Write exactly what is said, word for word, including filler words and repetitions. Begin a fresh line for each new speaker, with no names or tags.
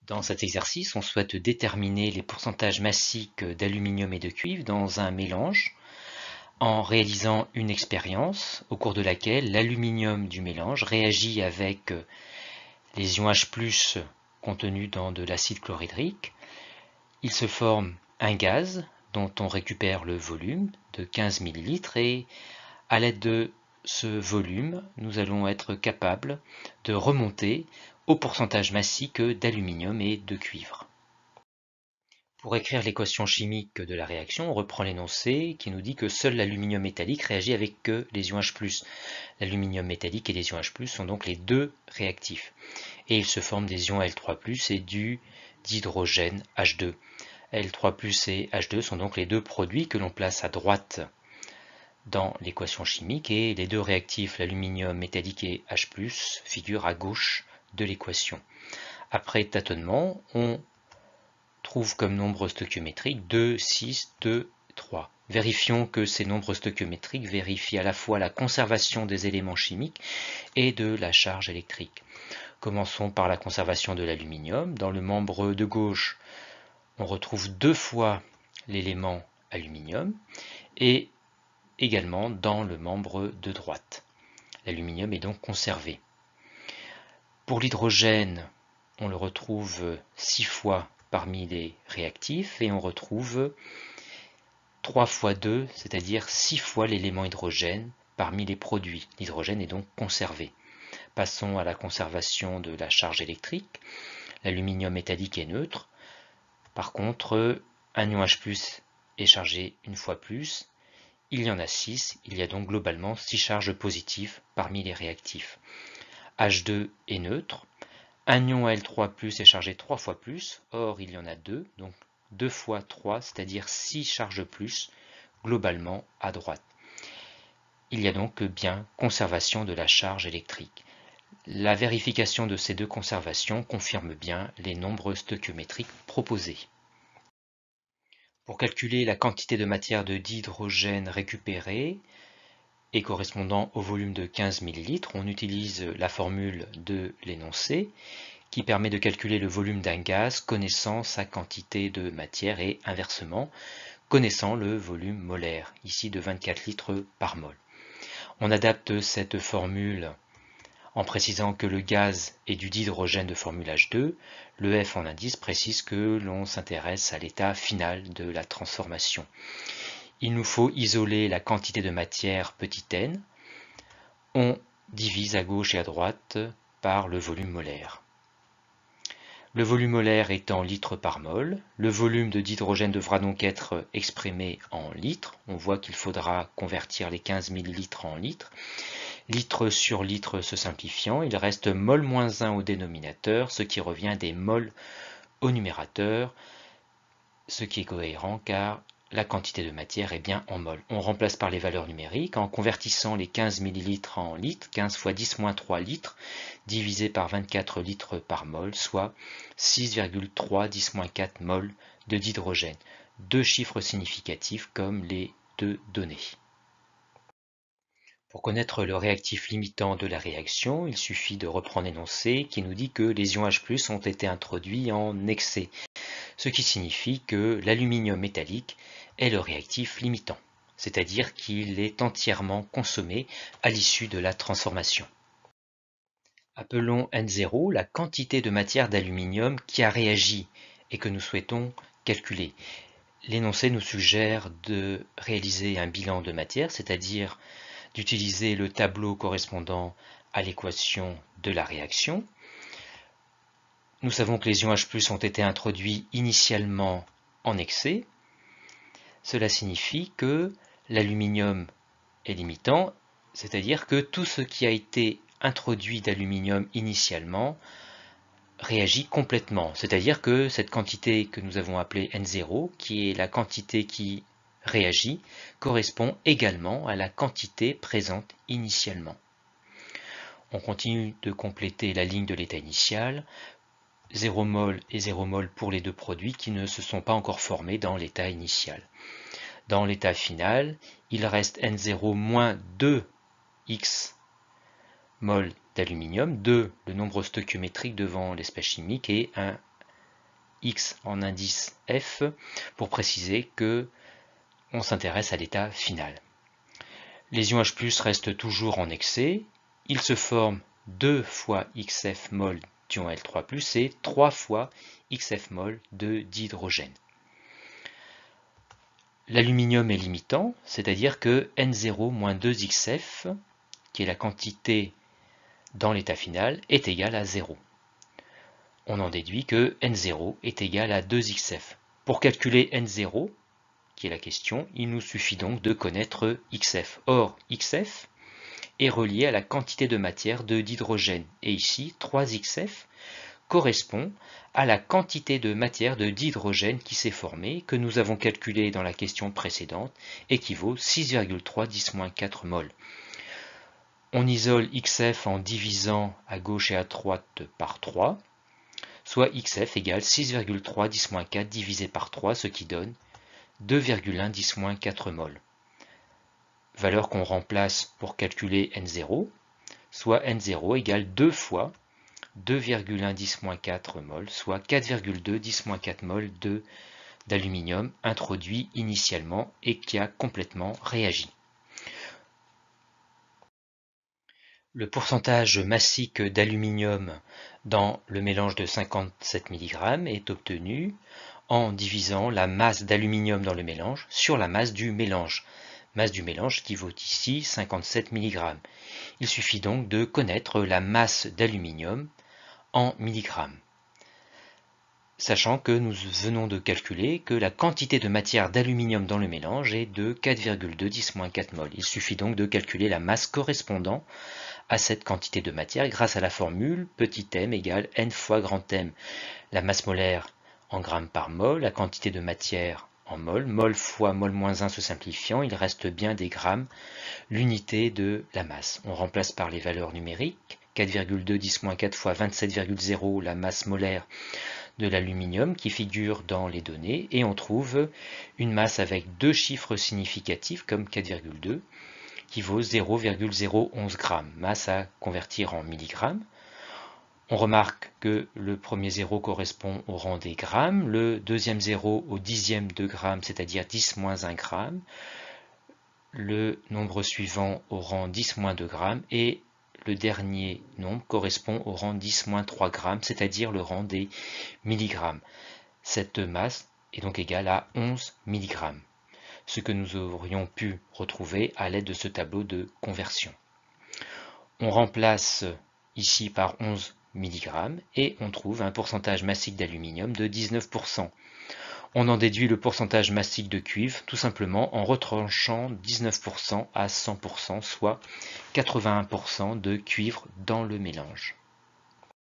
Dans cet exercice, on souhaite déterminer les pourcentages massiques d'aluminium et de cuivre dans un mélange en réalisant une expérience au cours de laquelle l'aluminium du mélange réagit avec les ions H plus, contenus dans de l'acide chlorhydrique. Il se forme un gaz dont on récupère le volume de quinze millilitres et à l'aide de ce volume, nous allons être capables de remonter au pourcentage massique d'aluminium et de cuivre. Pour écrire l'équation chimique de la réaction, on reprend l'énoncé qui nous dit que seul l'aluminium métallique réagit avec les ions H plus. L'aluminium métallique et les ions H plus sont donc les deux réactifs. Et il se forme des ions Al trois plus et du d'hydrogène H deux. Al trois plus et H deux sont donc les deux produits que l'on place à droite dans l'équation chimique et les deux réactifs, l'aluminium métallique et H plus, figurent à gauche de l'équation. Après tâtonnement, on trouve comme nombre stoichiométrique deux, six, deux, trois. Vérifions que ces nombres stoichiométriques vérifient à la fois la conservation des éléments chimiques et de la charge électrique. Commençons par la conservation de l'aluminium. Dans le membre de gauche, on retrouve deux fois l'élément aluminium et également dans le membre de droite. L'aluminium est donc conservé. Pour l'hydrogène, on le retrouve six fois parmi les réactifs et on retrouve trois fois deux, c'est-à-dire six fois l'élément hydrogène parmi les produits. L'hydrogène est donc conservé. Passons à la conservation de la charge électrique. L'aluminium métallique est neutre. Par contre, un ion H plus est chargé une fois plus. Il y en a six, il y a donc globalement six charges positives parmi les réactifs. H deux est neutre. Un ion Al trois plus est chargé trois fois plus, or il y en a deux, donc deux fois trois, c'est-à-dire six charges plus, globalement à droite. Il y a donc bien conservation de la charge électrique. La vérification de ces deux conservations confirme bien les nombres stoichiométriques proposés. Pour calculer la quantité de matière de dihydrogène récupérée et correspondant au volume de quinze millilitres, on utilise la formule de l'énoncé qui permet de calculer le volume d'un gaz connaissant sa quantité de matière et inversement connaissant le volume molaire, ici de vingt-quatre litres par mol. On adapte cette formule en précisant que le gaz est du dihydrogène de formule H deux, le F en indice précise que l'on s'intéresse à l'état final de la transformation. Il nous faut isoler la quantité de matière petit n. On divise à gauche et à droite par le volume molaire. Le volume molaire est en litres par mol. Le volume de dihydrogène devra donc être exprimé en litres. On voit qu'il faudra convertir les quinze millilitres en litres. Litre sur litre se simplifiant, il reste mol moins un au dénominateur, ce qui revient à des mols au numérateur, ce qui est cohérent car la quantité de matière est bien en mol. On remplace par les valeurs numériques en convertissant les quinze millilitres en litres, quinze fois dix moins trois litres, divisé par vingt-quatre litres par mol, soit six virgule trois dix moins quatre mol de dihydrogène. Deux chiffres significatifs comme les deux données. Pour connaître le réactif limitant de la réaction, il suffit de reprendre l'énoncé qui nous dit que les ions H plus ont été introduits en excès, ce qui signifie que l'aluminium métallique est le réactif limitant, c'est-à-dire qu'il est entièrement consommé à l'issue de la transformation. Appelons N zéro la quantité de matière d'aluminium qui a réagi et que nous souhaitons calculer. L'énoncé nous suggère de réaliser un bilan de matière, c'est-à-dire d'utiliser le tableau correspondant à l'équation de la réaction. Nous savons que les ions H plus ont été introduits initialement en excès. Cela signifie que l'aluminium est limitant, c'est-à-dire que tout ce qui a été introduit d'aluminium initialement réagit complètement. C'est-à-dire que cette quantité que nous avons appelée N zéro, qui est la quantité qui réagit, correspond également à la quantité présente initialement. On continue de compléter la ligne de l'état initial, zéro mol et zéro mol pour les deux produits qui ne se sont pas encore formés dans l'état initial. Dans l'état final, il reste N zéro moins deux X mol d'aluminium, deux le nombre stoichiométrique devant l'espèce chimique et un X en indice F pour préciser que on s'intéresse à l'état final. Les ions H plus restent toujours en excès. Il se forme deux fois X F mol d'ion L trois plus et trois fois X F mol de dihydrogène. L'aluminium est limitant, c'est-à-dire que N zéro moins deux X F, qui est la quantité dans l'état final, est égal à zéro. On en déduit que N zéro est égal à deux X F. Pour calculer N zéro, qui est la question, il nous suffit donc de connaître X F. Or, X F est relié à la quantité de matière de d'hydrogène. Et ici, trois X F correspond à la quantité de matière de dihydrogène qui s'est formée, que nous avons calculé dans la question précédente, et qui vaut six virgule trois dix moins quatre mol. On isole X F en divisant à gauche et à droite par trois, soit X F égale six virgule trois dix moins quatre divisé par trois, ce qui donne deux virgule un dix moins quatre mol. Valeur qu'on remplace pour calculer N zéro, soit N zéro égale deux fois deux virgule un dix moins quatre mol, soit quatre virgule deux dix moins quatre mol d'aluminium introduit initialement et qui a complètement réagi. Le pourcentage massique d'aluminium dans le mélange de cinquante-sept milligrammes est obtenu en divisant la masse d'aluminium dans le mélange sur la masse du mélange. Masse du mélange qui vaut ici cinquante-sept milligrammes. Il suffit donc de connaître la masse d'aluminium en milligrammes. Sachant que nous venons de calculer que la quantité de matière d'aluminium dans le mélange est de quatre virgule deux dix moins quatre mol. Il suffit donc de calculer la masse correspondant à cette quantité de matière grâce à la formule petit m égale n fois grand M. La masse molaire en grammes par mol, la quantité de matière en mol, mol fois mol moins un se simplifiant, il reste bien des grammes, l'unité de la masse. On remplace par les valeurs numériques, quatre virgule deux dix moins quatre fois vingt-sept virgule zéro, la masse molaire de l'aluminium qui figure dans les données, et on trouve une masse avec deux chiffres significatifs comme quatre virgule deux, qui vaut zéro virgule zéro onze grammes, masse à convertir en milligrammes. On remarque que le premier zéro correspond au rang des grammes, le deuxième zéro au dixième de gramme, c'est-à-dire dix moins un gramme, le nombre suivant au rang dix moins deux grammes, et le dernier nombre correspond au rang dix moins trois grammes, c'est-à-dire le rang des milligrammes. Cette masse est donc égale à onze milligrammes, ce que nous aurions pu retrouver à l'aide de ce tableau de conversion. On remplace ici par onze milligrammes et on trouve un pourcentage massique d'aluminium de dix-neuf pour cent. On en déduit le pourcentage massique de cuivre tout simplement en retranchant dix-neuf pour cent à cent pour cent, soit quatre-vingt-un pour cent de cuivre dans le mélange.